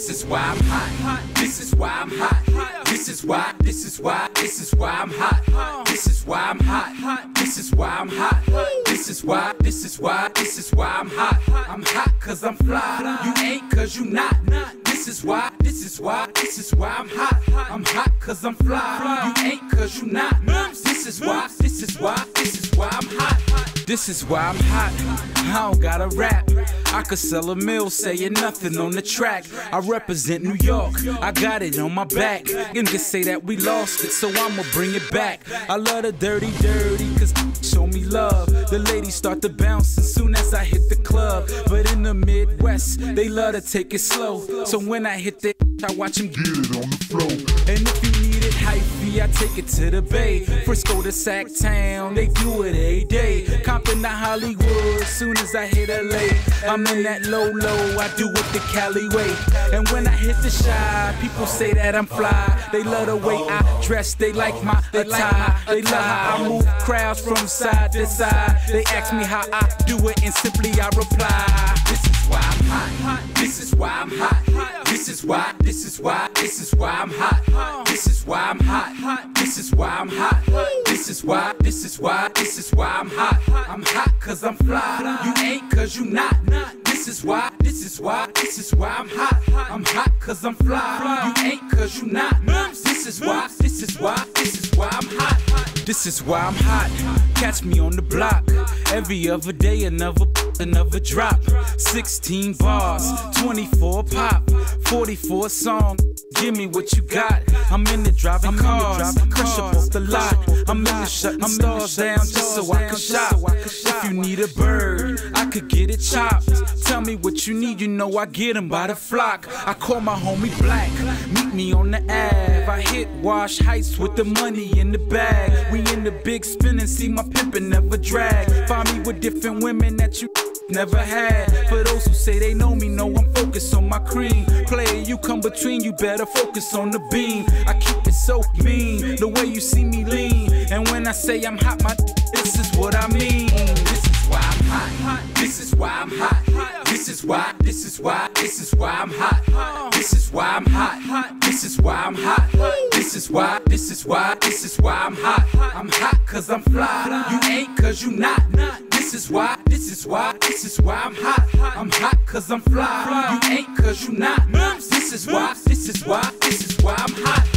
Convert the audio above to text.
This is why I'm hot. This is why I'm hot. This is why I'm hot. This is why I'm hot. This is why I'm hot. This is why I'm hot. I'm hot cause I'm fly. You ain't cause you not. This is why I'm hot. I'm hot cause I'm fly. You ain't cause you not. This is why I'm hot. This is why I'm hot. I don't gotta rap. I could sell a mill saying nothing on the track. I represent New York. I got it on my back. And just say that we lost it, so I'ma bring it back. I love the dirty, cause show me love. The ladies start to bounce as soon as I hit the club. But in the Midwest, they love to take it slow. So when I hit the I watch them get it on the floor. And if you need it hyphy, I take it to the Bay. Frisco to Sacktown, they do it every day. Compton to Hollywood, soon as I hit LA. I'm in that low, I do it the Cali way. And when I hit the Shy, people say that I'm fly. They love the way I dress, they like my attire. They love how I move crowds from side to side. They ask me how I do it, and simply I reply. This is why I'm hot. This is why I'm hot. This is why I'm hot. This is why I'm hot. This is why I'm hot. This is why I'm hot. I'm hot cause I'm fly. You ain't cause you not. This is why I'm hot. I'm hot cause I'm fly. You ain't cause you not. This is why I'm hot. This is why I'm hot. Catch me on the block. Every other day another drop. 16 bars, 24 pop, 44 song. Give me what you got. I'm in the driving cars, crush up off the lot. I'm in the shutting stars down just so I can shop. If you need a bird, I could get it chopped. Tell me what you need, you know I get them by the flock. I call my homie Black, meet me on the Ave. I hit Wash Heights with the money in the bag. We in the big spin and see my pimpin' never drag. Find me with different women that you never had. For those who say they know me, know I'm focused on my cream. Player, you come between, you better focus on the beam. I keep it so mean, the way you see me lean. And when I say I'm hot, this is what I mean. This is why I'm hot. This is why I'm hot. This is why I'm hot. This is why I'm hot. This is why I'm hot. This is why I'm hot. I'm hot cause I'm fly. You ain't cause you not. This is why I'm hot. I'm hot cause I'm fly. You ain't cause you not. This is why I'm hot.